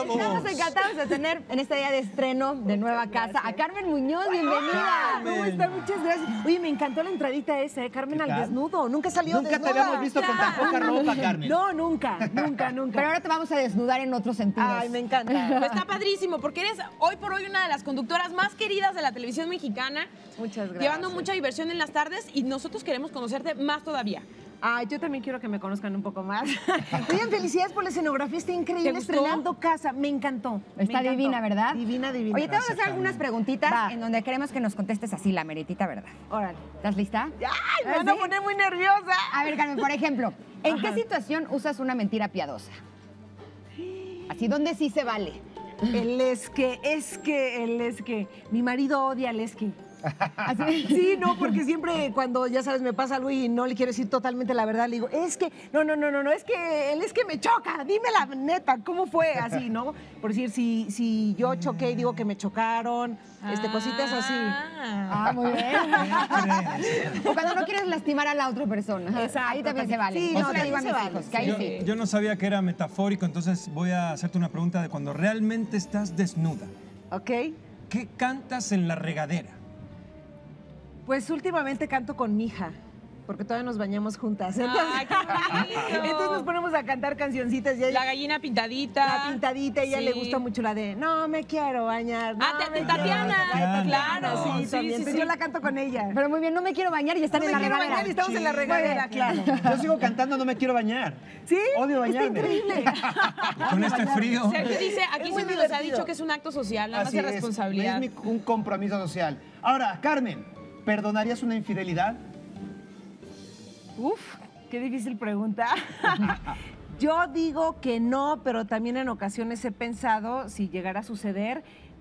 vamos. Estamos encantados de tener en este día de estreno de nueva casa a Carmen Muñoz. Bienvenida. Carmen. ¿Cómo está? Muchas gracias. Oye, me encantó la entradita esa, Carmen al tal? desnudo. Nunca salió Nunca te desnuda. habíamos visto con tan poca ropa, Carmen. No, nunca. Pero ahora te vamos a desnudar en otros sentidos. Ay, me encanta. Pues está padrísimo, porque eres hoy por hoy una de las conductoras más queridas de la televisión mexicana. Muchas gracias. Llevando mucha diversión en las tardes y nosotros queremos conocerte más todavía. Ay, yo también quiero que me conozcan un poco más. Oigan, felicidades por la escenografía, está increíble. ¿Te gustó? Estrenando casa, me encantó. Está me encantó. divina, ¿verdad? Divina, divina. Oye, te vamos a hacer algunas preguntitas Va. en donde queremos que nos contestes así, la meritita verdad. Órale. ¿Estás lista? Ay, me van a ¿Sí? poner muy nerviosa. A ver, Carmen, por ejemplo, ¿en qué Ajá. situación usas una mentira piadosa? Así, ¿dónde sí se vale? El es que. Mi marido odia el es que. Así. Sí, no, porque siempre cuando, ya sabes, me pasa algo y no le quiero decir totalmente la verdad, le digo, es que, no, es que él es que me choca, dime la neta, ¿cómo fue? Así, ¿no? Por decir, si yo choqué y digo que me chocaron, cositas así. Ah, muy bien. O cuando no quieres lastimar a la otra persona. Exacto, Ahí también se vale. sí, Eso no, le digo a también mis se vale, hijos, que ahí sí. Yo no sabía que era metafórico, entonces voy a hacerte una pregunta de cuando realmente estás desnuda. ¿Ok? ¿Qué cantas en la regadera? Pues últimamente canto con mi hija, porque todavía nos bañamos juntas. ¡Ay, qué bonito! Entonces nos ponemos a cantar cancioncitas y ella, La gallina pintadita. la pintadita, y a ella Sí. le gusta mucho la de no me quiero bañar. Ah, no de me Tatiana. quiero bañar". Claro, Sí, sí, también. sí, Entonces sí. yo la canto con ella. Pero muy bien, no me quiero bañar y están No en me la quiero regadera. bañar y estamos en la Sí, regadera, claro. Yo sigo cantando No me quiero bañar. ¿Sí? Odio bañarme. Está increíble. Y con este frío. Sergio dice, aquí Es muy siempre nos ha divertido. dicho que es un acto social, nada más Así de responsabilidad. Es un compromiso social. Ahora, Carmen, ¿perdonarías una infidelidad? Uf, qué difícil pregunta. Yo digo que no, pero también en ocasiones he pensado si llegara a suceder,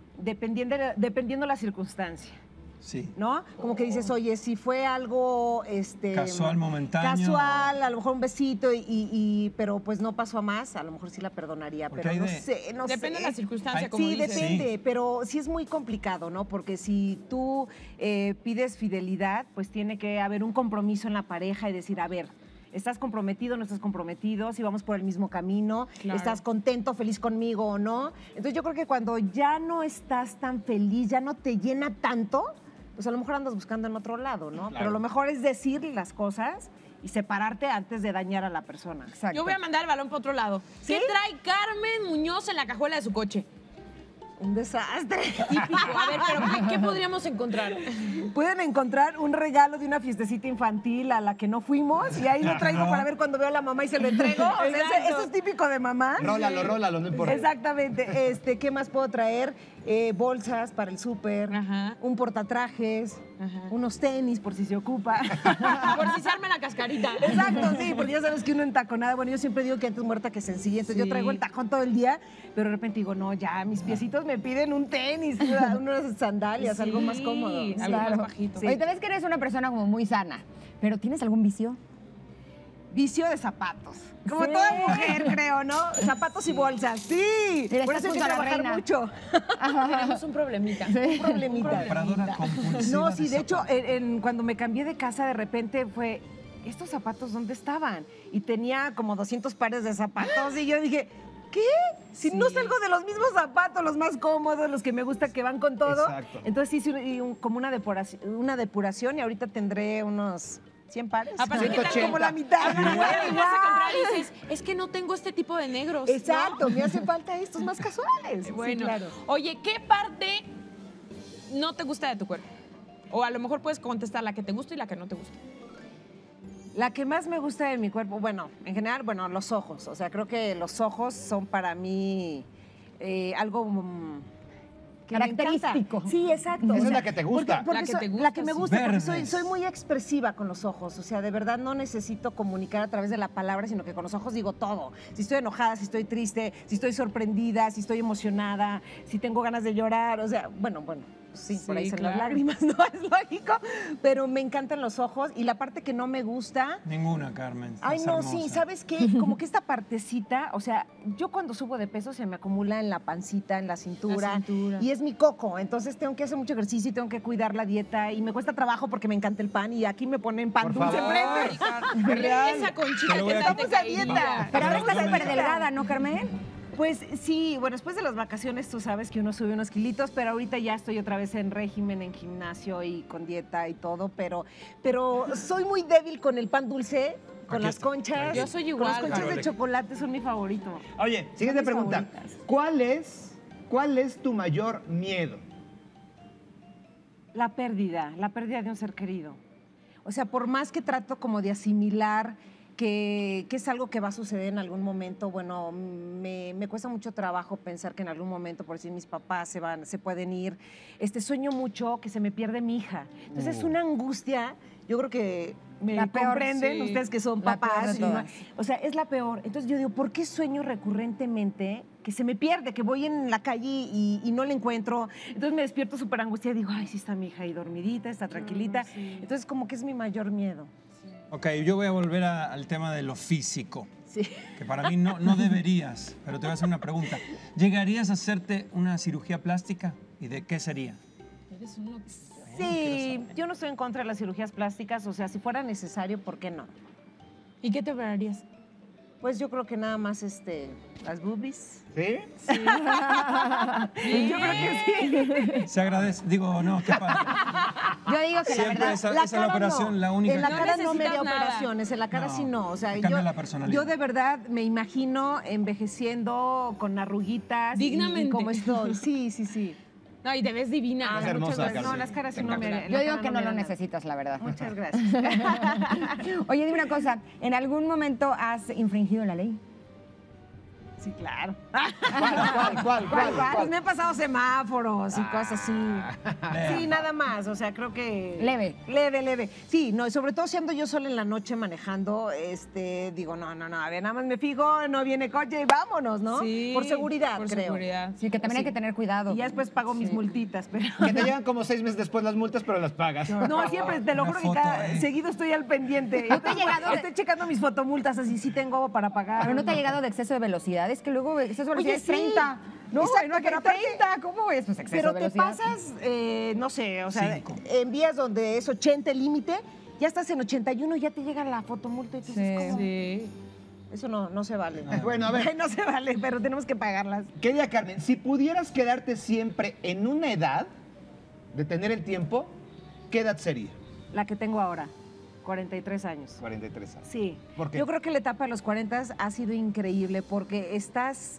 dependiendo la circunstancia. Sí. ¿No? Como que dices, oye, si fue algo Casual, momentáneo. Casual, a lo mejor un besito, pero pues no pasó a más, a lo mejor sí la perdonaría, Porque pero hay no de- sé, no Depende sé. de la circunstancia, Ay, como Sí, dices. depende, Sí. pero sí es muy complicado, ¿no? Porque si tú pides fidelidad, pues tiene que haber un compromiso en la pareja y decir, a ver, ¿estás comprometido o no estás comprometido? Si vamos por el mismo camino, Claro. ¿estás contento, feliz conmigo o no? Entonces yo creo que cuando ya no estás tan feliz, ya no te llena tanto, pues a lo mejor andas buscando en otro lado, ¿no? Claro. Pero lo mejor es decir las cosas y separarte antes de dañar a la persona. Exacto. Yo voy a mandar el balón para otro lado. ¿Qué trae Carmen Muñoz en la cajuela de su coche? Un desastre. Típico. A ver, pero ¿qué podríamos encontrar? Pueden encontrar un regalo de una fiestecita infantil a la que no fuimos y ahí lo traigo para ver cuando veo a la mamá y se lo entrego. O sea, Exacto. eso es típico de mamá. Rólalo, no importa. Exactamente. ¿Qué más puedo traer? Bolsas para el súper, Ajá. un portatrajes, Ajá. unos tenis por si se ocupa. Por si se arma la cascarita. Exacto, sí, porque ya sabes que uno entaconada, bueno, yo siempre digo que antes muerta que sencilla, entonces Sí. yo traigo el tacón todo el día, pero de repente digo, no, ya, mis piecitos me piden un tenis, unas sandalias, algo más Sí, cómodo. algo más bajito. Sí. Oye, te ves que eres una persona como muy sana, pero ¿tienes algún vicio? Vicio de zapatos. Como Sí. toda mujer, creo, ¿no? Zapatos y bolsas. Sí. Mira, Por estás eso hay que junto a la trabajar reina. mucho. Tenemos un problemita. Un problemita. Compradora compulsiva No, sí, de hecho, zapatos. cuando me cambié de casa, de repente fue, ¿estos zapatos dónde estaban? Y tenía como 200 pares de zapatos y yo dije, ¿qué? Si no salgo de los mismos zapatos, los más cómodos, los que me gusta, que van con todo. Exacto. Entonces hice como una depuración y ahorita tendré unos 100 pares. Aparte, ¿qué tal? 180. Como la mitad. Cuando vas a comprar y dices, es que no tengo este tipo de negros. ¿no? Exacto, me hace falta estos más casuales. Bueno, Sí, claro. oye, ¿qué parte no te gusta de tu cuerpo? O a lo mejor puedes contestar la que te gusta y la que no te gusta. La que más me gusta de mi cuerpo, bueno, en general, bueno, los ojos. O sea, creo que los ojos son para mí algo que me encanta. Característico. Sí, exacto. Esa O es sea, la que te gusta. porque La que soy- te gusta, La que me sí. gusta, porque Verdes. soy muy expresiva con los ojos. O sea, de verdad no necesito comunicar a través de la palabra, sino que con los ojos digo todo. Si estoy enojada, si estoy triste, si estoy sorprendida, si estoy emocionada, si tengo ganas de llorar. O sea, bueno. Sí, por ahí Sí, son claro. las lágrimas, no es lógico, pero me encantan los ojos y la parte que no me gusta. Ninguna, Carmen. Ay, estás no, hermosa. sí, ¿sabes qué? Como que esta partecita, o sea, yo cuando subo de peso se me acumula en la pancita, en la cintura, La cintura. y es mi coco, entonces tengo que hacer mucho ejercicio y tengo que cuidar la dieta y me cuesta trabajo porque me encanta el pan y aquí me ponen pan Por dulce favor. enfrente. Esa conchita Te lo voy que a- tal te Estamos a caería. dieta. Pero ahora estás Carmen. súper delgada, ¿no, Carmen? Pues sí, bueno, después de las vacaciones tú sabes que uno sube unos kilitos, pero ahorita ya estoy otra vez en régimen, en gimnasio y con dieta y todo, pero soy muy débil con el pan dulce, con Aquí las está. conchas. Yo soy Con igual. las conchas Claro, de chocolate son mi favorito. Oye, siguiente mis pregunta. favoritas. ¿Cuál es tu mayor miedo? La pérdida de un ser querido. O sea, por más que trato como de asimilar que es algo que va a suceder en algún momento, bueno, me cuesta mucho trabajo pensar que en algún momento, por decir, mis papás se pueden ir. Sueño mucho que se me pierde mi hija. Entonces es una angustia, yo creo que me La peor, comprenden sí. ustedes que son La peor papás. de y no- todas. o sea, es la peor. Entonces yo digo, ¿por qué sueño recurrentemente que se me pierde, que voy en la calle y no la encuentro? Entonces me despierto súper angustiada y digo, ay, sí está mi hija ahí dormidita, está tranquilita. sí. Entonces como que es mi mayor miedo. Ok, yo voy a volver al tema de lo físico, Sí. que para mí no deberías, pero te voy a hacer una pregunta. ¿Llegarías a hacerte una cirugía plástica? ¿Y de qué sería? Eres un loco. Sí, yo no estoy en contra de las cirugías plásticas, o sea, si fuera necesario, ¿por qué no? ¿Y qué te operarías? Pues yo creo que nada más las boobies. ¿Sí? Yo creo que sí. Se agradece, digo, no, qué padre. Yo digo que la Siempre verdad... esa es la operación, la única. En la No cara no me haría necesitas nada. operaciones, en la cara No, sí no. O sea, te cambia la personalidad. yo de verdad me imagino envejeciendo con arruguitas. y Dignamente. como estoy. Sí, sí, sí. No, y te ves divina. Es hermosa, muchas gracias. Carmen. No, las caras sí no me... Yo la digo cara que no me lo da nada. necesitas, la verdad. Muchas gracias. Oye, dime una cosa. ¿En algún momento has infringido la ley? Sí, claro. ¿Cuál? Pues me han pasado semáforos y cosas así. Leve. Sí, nada más. O sea, creo que... Leve. Leve. Sí, no, y sobre todo si ando yo sola en la noche manejando, digo, no, a ver, nada más me fijo, no viene coche y vámonos, ¿no? Sí, Por seguridad, por creo. seguridad. Sí, que también hay que tener cuidado. Y ya después pago mis multitas, pero... Que te llegan como 6 meses después las multas, pero las pagas. No, siempre, te lo Una juro que foto ahí. seguido estoy al pendiente. ¿No te ha llegado de- Estoy checando mis fotomultas, así sí tengo para pagar. Pero no te ha llegado de exceso de velocidad. Es que luego exceso de velocidad Oye, es sí. 30. No, Exacto, no, pero pero aparte- 30. ¿Cómo es? Pues exceso Pero de te velocidad. pasas, no sé, o sea, 5. en vías donde es 80 el límite, ya estás en 81 y ya te llega la fotomulta y tú dices, Sí. ¿cómo? Sí. Eso no se vale. Bueno, a ver. No se vale, pero tenemos que pagarlas. Querida Carmen, si pudieras quedarte siempre en una edad, detener el tiempo, ¿qué edad sería? La que tengo ahora, 43 años. 43 años. Sí. ¿Por qué? Yo creo que la etapa de los 40 ha sido increíble porque estás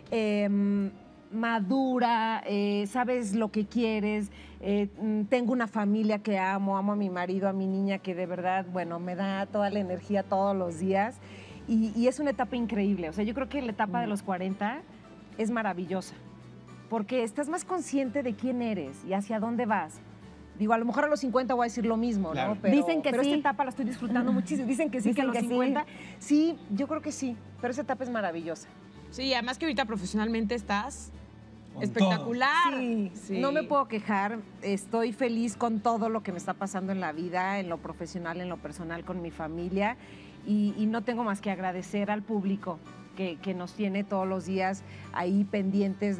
madura, sabes lo que quieres. Tengo una familia que amo a mi marido, a mi niña que de verdad, bueno, me da toda la energía todos los días. Y es una etapa increíble. O sea, yo creo que la etapa de los 40 es maravillosa porque estás más consciente de quién eres y hacia dónde vas. Digo, a lo mejor a los 50 voy a decir lo mismo, Claro. ¿no? Pero, Dicen que pero sí. esta etapa la estoy disfrutando muchísimo. Dicen que sí, que a Dicen los que sí. 50. Sí, yo creo que sí, pero esa etapa es maravillosa. Sí, además que ahorita profesionalmente estás Con espectacular. Sí, Sí. no me puedo quejar. Estoy feliz con todo lo que me está pasando en la vida, en lo profesional, en lo personal, con mi familia. Y no tengo más que agradecer al público que nos tiene todos los días ahí pendientes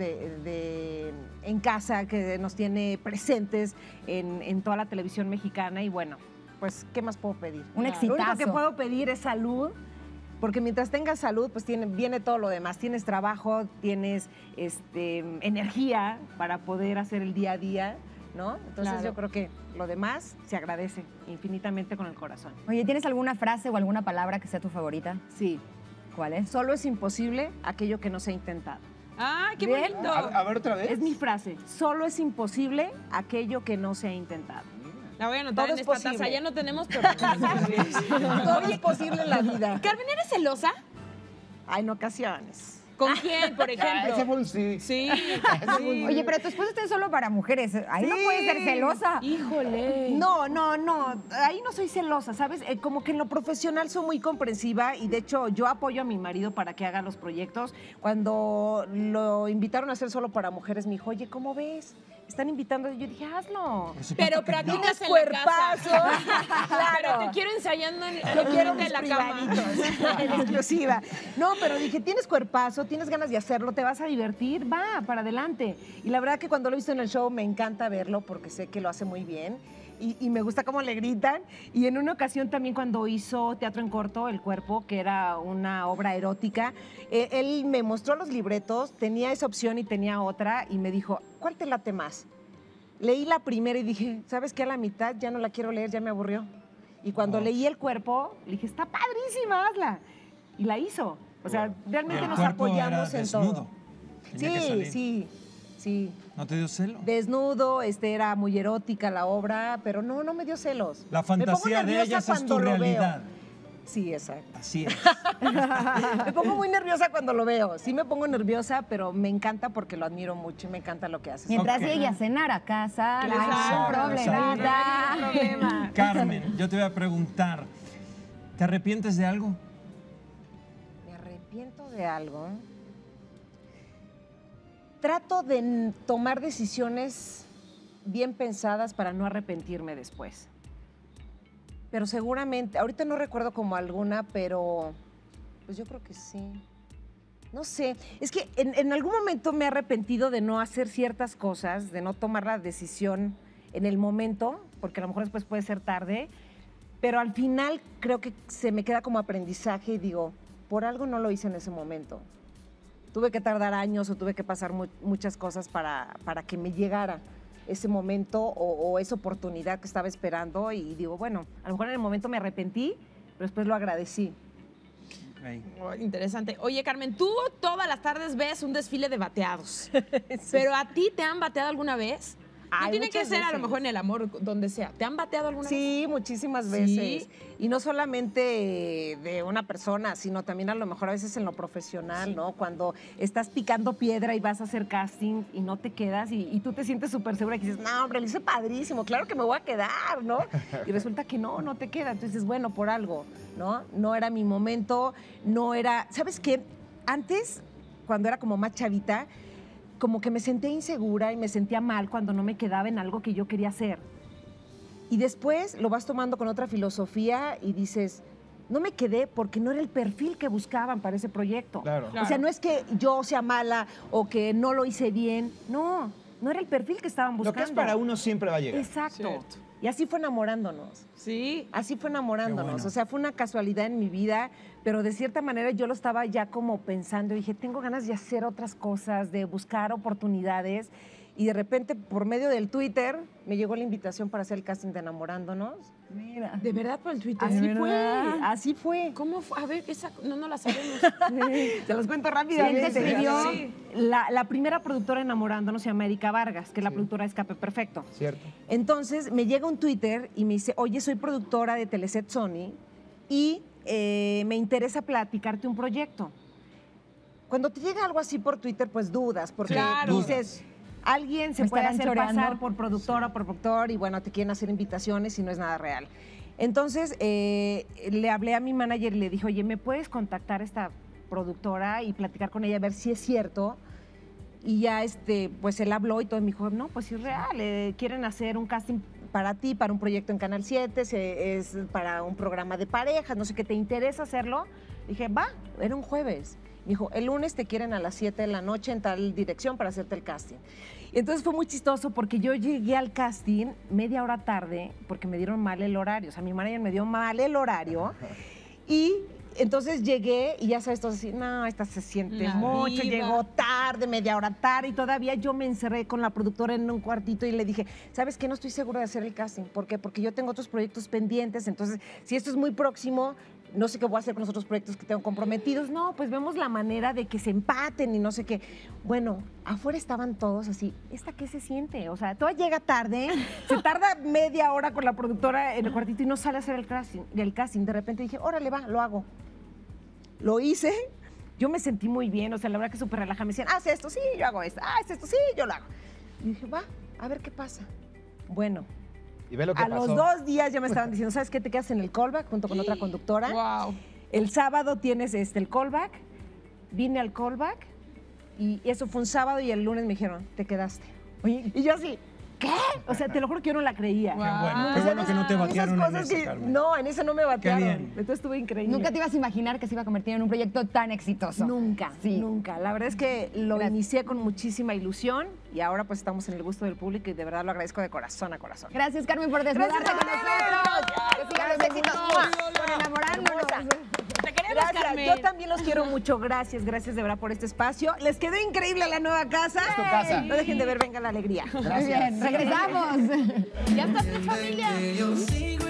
en casa, que nos tiene presentes en toda la televisión mexicana. Y bueno, pues, ¿qué más puedo pedir? Un Lo único que exitazo. puedo pedir es salud. Porque mientras tengas salud, pues viene todo lo demás. Tienes trabajo, tienes energía para poder hacer el día a día, ¿no? Entonces Claro. yo creo que lo demás se agradece infinitamente con el corazón. Oye, ¿tienes alguna frase o alguna palabra que sea tu favorita? Sí, ¿Cuál es? solo es imposible aquello que no se ha intentado. ¡Ah, qué Bien. bonito! A ver otra vez. Es mi frase, solo es imposible aquello que no se ha intentado. La voy a anotar Todo en es esta posible. taza. Ya no tenemos, pero... Todo es posible en la vida. Carmen, ¿eres celosa? Hay en ocasiones. ¿Con quién, por Ah, ejemplo? ese fue un sí. Sí. sí. Oye, pero tu esposo está solo para mujeres. Ahí no Sí. puedes ser celosa. Híjole. No, ahí no soy celosa, ¿sabes? Como que en lo profesional soy muy comprensiva y de hecho yo apoyo a mi marido para que haga los proyectos. Cuando lo invitaron a hacer solo para mujeres, me dijo, oye, ¿cómo ves? Están invitando. Y yo dije, hazlo. Por supuesto Pero que no. practicas en Cuerpazo. la casa. Claro. Pero te quiero ensayando en Yo quiero de mis la cama. privaditos, en exclusiva. No, pero dije, tienes cuerpazo, tienes ganas de hacerlo, te vas a divertir, va, para adelante. Y la verdad que cuando lo he visto en el show me encanta verlo porque sé que lo hace muy bien. y me gusta cómo le gritan. Y en una ocasión también cuando hizo Teatro en Corto, El Cuerpo, que era una obra erótica, él me mostró los libretos, tenía esa opción y tenía otra, y me dijo, ¿cuál te late más? Leí la primera y dije, ¿sabes qué? A la mitad ya no la quiero leer, ya me aburrió. Y cuando leí El Cuerpo, le dije, está padrísima, hazla. Y la hizo. O sea, realmente El nos cuerpo era apoyamos en desnudo. todo. Tenía que salir. Sí. ¿No te dio celo? Desnudo, era muy erótica la obra, pero no me dio celos. La Me pongo fantasía de nerviosa ellas es cuando tu lo veo. realidad. Sí, exacto. Así es. Me pongo muy nerviosa cuando lo veo. Sí me pongo nerviosa, pero me encanta porque lo admiro mucho y me encanta lo que hace. Mientras Ok. llegue a cenar a casa, no hay Claro, ningún exacto. problemita. Carmen, yo te voy a preguntar, ¿te arrepientes de algo? Me arrepiento de algo. Trato de tomar decisiones bien pensadas para no arrepentirme después. Pero seguramente, ahorita no recuerdo como alguna, pero pues yo creo que sí. No sé, es que en algún momento me he arrepentido de no hacer ciertas cosas, de no tomar la decisión en el momento, porque a lo mejor después puede ser tarde, pero al final creo que se me queda como aprendizaje y digo, por algo no lo hice en ese momento. Tuve que tardar años o tuve que pasar muchas cosas para que me llegara ese momento o esa oportunidad que estaba esperando y digo, bueno, a lo mejor en el momento me arrepentí, pero después lo agradecí. Ahí. Oh, interesante. Oye, Carmen, tú todas las tardes ves un desfile de bateados. ¿Pero a ti te han bateado alguna vez? No Ay, tiene que muchas ser a lo veces. mejor en el amor, donde sea. ¿Te han bateado alguna vez? Sí, muchísimas veces. Y no solamente de una persona, sino también a lo mejor a veces en lo profesional, ¿no? Cuando estás picando piedra y vas a hacer casting y no te quedas y tú te sientes súper segura y dices, no, hombre, lo hice padrísimo, claro que me voy a quedar, ¿no? Y resulta que no te queda. Entonces, bueno, por algo, ¿no? No era mi momento, no era... ¿Sabes qué? Antes, cuando era como más chavita, como que me sentía insegura y me sentía mal cuando no me quedaba en algo que yo quería hacer. Y después lo vas tomando con otra filosofía y dices, no me quedé porque no era el perfil que buscaban para ese proyecto. Claro. O sea, no es que yo sea mala o que no lo hice bien. No era el perfil que estaban Lo buscando. que es para uno siempre va a llegar. Exacto. Cierto. Y así fue enamorándonos. Sí. Así fue enamorándonos. Qué bueno. O sea, fue una casualidad en mi vida, pero de cierta manera yo lo estaba ya como pensando. Dije, tengo ganas de hacer otras cosas, de buscar oportunidades. Y de repente, por medio del Twitter, me llegó la invitación para hacer el casting de Enamorándonos. Mira. ¿De verdad por el Twitter? Así ¿De fue, verdad? así fue. ¿Cómo fue? A ver, esa no la sabemos. Se los cuento rápidamente. ¿Quién te escribió? Sí. La primera productora Enamorándonos se llama Erika Vargas, que es la productora de Escape Perfecto. ¿Cierto? Entonces me llega un Twitter y me dice, oye, soy productora de Teleset Sony y me interesa platicarte un proyecto. Cuando te llega algo así por Twitter, pues dudas, porque Claro. dices, alguien se Me puede estarán hacer choreando. pasar por productora o por productor y bueno, te quieren hacer invitaciones y no es nada real. Entonces le hablé a mi manager y le dije, oye, ¿me puedes contactar a esta productora y platicar con ella a ver si es cierto? Y ya pues él habló y todo y me dijo, no, pues sí es real, quieren hacer un casting para ti, para un proyecto en Canal 7, es para un programa de parejas, no sé qué, ¿te interesa hacerlo? Dije, va, era un jueves. Me dijo, el lunes te quieren a las 7 de la noche en tal dirección para hacerte el casting. Y entonces fue muy chistoso porque yo llegué al casting media hora tarde porque me dieron mal el horario. O sea, mi manager me dio mal el horario. Y entonces llegué y ya sabes, todo así, no, esta se siente La mucho, diva. llegó tarde, media hora tarde y todavía yo me encerré con la productora en un cuartito y le dije, ¿sabes qué? No estoy segura de hacer el casting. ¿Por qué? Porque yo tengo otros proyectos pendientes, entonces si esto es muy próximo, no sé qué voy a hacer con los otros proyectos que tengo comprometidos. No, pues vemos la manera de que se empaten y no sé qué. Bueno, afuera estaban todos así, ¿esta qué se siente? O sea, toda llega tarde, se tarda media hora con la productora en el cuartito y no sale a hacer el casting. De repente dije, órale, va, lo hago. Lo hice, yo me sentí muy bien, o sea, la verdad que súper relajada. Me decían, haz esto, sí, yo hago esto, haz esto, sí, yo lo hago. Y dije, va, a ver qué pasa. Bueno, Y ve lo que a pasó. los 2 días ya me estaban diciendo, ¿sabes qué? Te quedas en el callback junto con otra conductora. Wow. El sábado tienes el callback, vine al callback y eso fue un sábado y el lunes me dijeron, te quedaste. Oye, Y yo así, ¿qué? O sea, te lo juro que yo no la creía. Qué Wow. bueno, O qué sea, bueno que no te Esas batearon en cosas ese, que- Carmen. No, en ese no me batearon. bien. Entonces estuvo increíble. nunca te ibas a imaginar que se iba a convertir en un proyecto tan exitoso. Nunca, Sí. nunca. La verdad es que lo Gracias. inicié con muchísima ilusión y ahora pues estamos en el gusto del público y de verdad lo agradezco de corazón a corazón. Gracias, Carmen, por desnudarte Gracias con a ustedes. nosotros. Que sigan los éxitos. Por enamorándonos. Te queremos, Gracias, Carmen. yo también los quiero mucho. Gracias de verdad por este espacio. Les quedó increíble la nueva casa. Es tu casa. No dejen de ver Venga la Alegría. Muy bien, regresamos. Ya estás en familia. Yo sigo